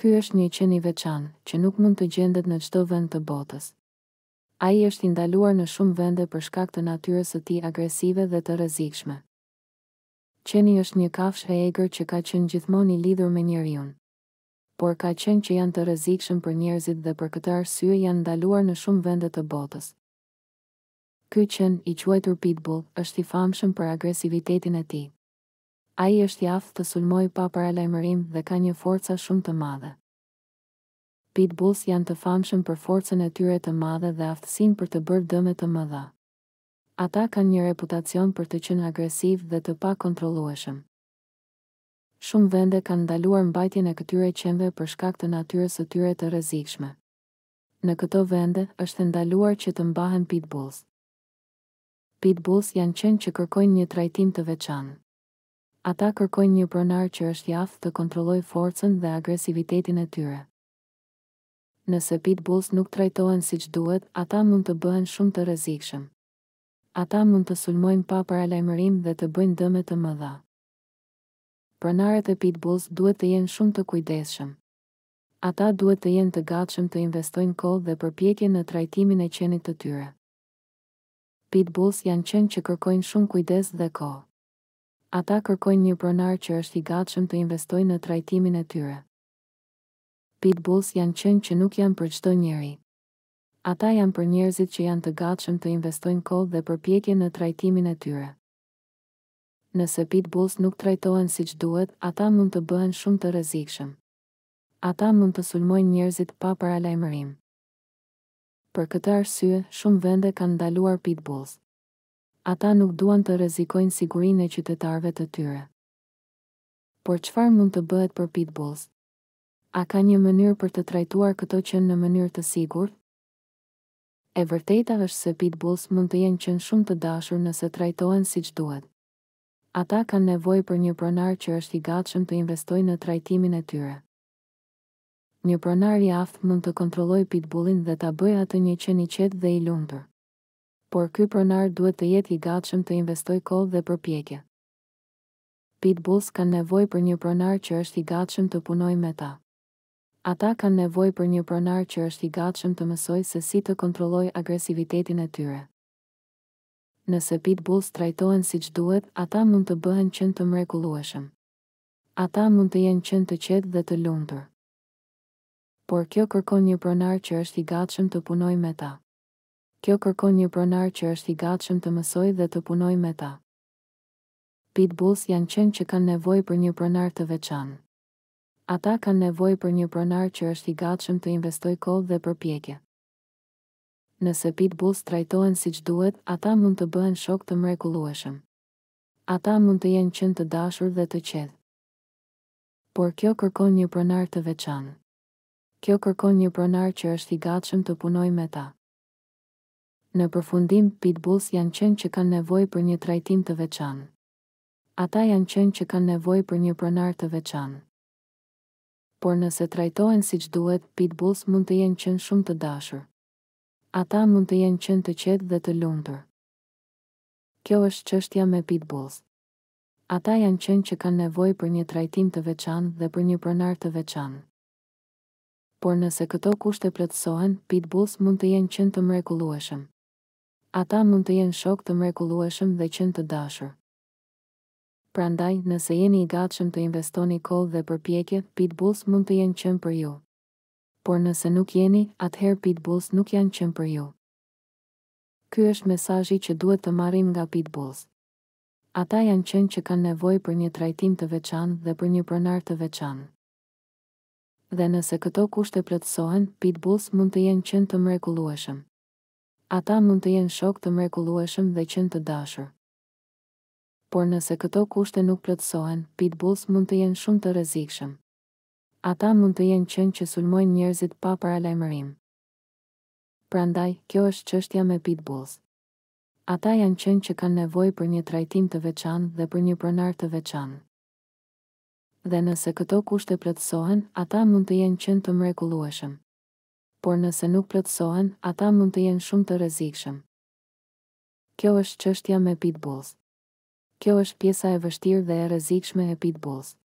Ky është një qen I veçantë, që nuk mund të gjendet në çdo vend të botës. Ai është I ndaluar në shumë vende për shkak të natyrës së tij agresive dhe të rrezikshme. Qeni është një kafshë e egër që ka qenë gjithmonë I lidhur me njeriu. Por ka qenë që janë të rrezikshëm për njerëzit dhe për këtë arsye janë ndaluar në shumë vende të botës. Ky qen, I quajtur pitbull, është I famshëm për agresivitetin e tij. Ai është I aftë të sulmojë pa paralajmërim dhe ka një forca shumë të madhe. Pitbulls janë të famshëm për forcën e tyre të madhe dhe aftësinë për të bërë dëme të mëdha. Ata kanë një reputacion për të qenë agresiv dhe të pakontrollueshëm. Shumë vende kanë ndaluar mbajtjen e këtyre qenve për shkak të natyrës së tyre të rrezikshme. Në këto vende është ndaluar që të mbahen pitbulls. Pitbulls janë qenë që kërkojnë një trajtim të veçantë. Ata kërkojnë një pronar që është I aftë të kontrollojë forcën dhe agresivitetin e tyre. Nëse pitbulls nuk trajtohen siç duhet, ata mund të bëhen shumë të rrezikshëm. Ata mund të sulmojnë pa paralajmërim dhe të bëjnë dëme të mëdha. Pronarët e pitbulls duhet të jenë shumë të kujdesshëm. Ata duhet të jenë të gatshëm të investojnë kohë dhe përpjekje në trajtimin e qenit të tyre. Pitbulls janë qenë që kërkojnë shumë kujdes dhe kohë. Ata kërkojnë një pronar që është I gatshëm të investojë në trajtimin e tyre. Pitbulls janë qenë që nuk janë për çdo njeri. Ata janë për njerëzit që janë të gatshëm të investojnë kohë dhe përpjekje në trajtimin e tyre. Nëse pitbulls nuk trajtohen siç duhet, ata mund të bëhen shumë të rrezikshëm. Ata mund të sulmojnë njerëzit pa paralajmërim. Për këtë arsye, shumë vende kanë ndaluar pitbulls. Ata nuk duan të rrezikojnë sigurinë e qytetarëve të tyre. Por çfarë mund të bëhet për pitbulls? A ka një mënyrë për të trajtuar këto qenë në mënyrë të sigurt? E vërteta është se pitbulls mund të jenë qenë shumë të dashur nëse trajtohen siç duhet. Ata kanë nevojë për një pronar që është I gatshëm të investojë në trajtimin e tyre. Një pronar I aftë mund të kontrollojë pitbullin dhe ta bëjë atë një qen I qetë dhe I lumtur. Por ky pronar duhet të jetë I gatshëm të investojë kohë dhe përpjekje. Pitbulls kanë nevojë për një pronar që është I gatshëm të punojë me ta. Ata kanë nevojë për një pronar që është I gatshëm të mësojë se si të kontrollojë agresivitetin e tyre. Nëse pitbulls trajtohen siç duhet, ata mund të bëhen qen të mrekullueshëm. Ata mund të jenë qen të qetë dhe të lumtur. Por kjo kërkon një pronar që është I gatshëm të punojë me ta. Kjo kërkon një pronar që është I gatshëm të mësojë dhe të punojë me ta. Pitbulls janë qen që kanë nevojë për një pronar të veçantë. Ata kanë nevojë për një pronar që është I gatshëm të investojë kohë dhe përpjekje. Nëse pitbulls trajtohen siç duhet, ata mund të bëhen shok të mrekullueshëm. Ata mund të jenë qen të dashur dhe të qetë. Por kjo kërkon një pronar të veçantë. Kjo kërkon një pronar që është I gatshëm të punojë me ta. Në përfundim, pitbulls janë qen që kanë nevojë për një trajtim të veçantë. Ata janë qen që kanë nevojë për një pronar të veçantë. Por nëse trajtohen siç duhet, pitbulls mund të jenë qen shumë të dashur. Ata mund të jenë qen të qetë dhe të lumtur. Kjo është çështja me pitbulls. Ata janë qen që kanë nevojë për një trajtim të veçantë dhe për një pronar të veçantë. Por nëse këto kushte plotësohen, pitbulls mund të jenë qen të mrekullueshëm. Ata mund të jenë shok të mrekullueshëm dhe qen të dashur. Prandaj, nëse jeni I gatshëm të investoni kohë dhe përpjekje, pitbulls mund të jenë qen për ju. Por nëse nuk jeni, atëherë pitbulls nuk janë qen për ju. Ky është mesazhi që duhet të marrim nga pitbulls. Ata janë qen që kanë nevojë për një trajtim të veçantë dhe për një pronar të veçantë. Dhe nëse këto kushte plotësohen, pitbulls mund të jenë qen të mrekullueshëm. Ata mund të jenë shok të mrekullueshëm dhe qen të dashur. Por nëse këto kushte nuk plotësohen, pitbulls mund të jenë shumë të rrezikshëm. Ata mund të jenë qen që sulmojnë njerëzit pa paralajmërim. Prandaj, kjo është çështja me pitbulls. Ata janë qen që kanë nevojë për një trajtim të veçantë dhe për një pronar të veçantë. Dhe nëse këto kushte plotësohen, ata mund të jenë qen të mrekullueshëm. Por nëse nuk plotësohen, ata mund të jenë shumë të rrezikshëm. Kjo është çështja me pitbulls. Kjo është pjesa e vështirë dhe e rrezikshme e pitbulls.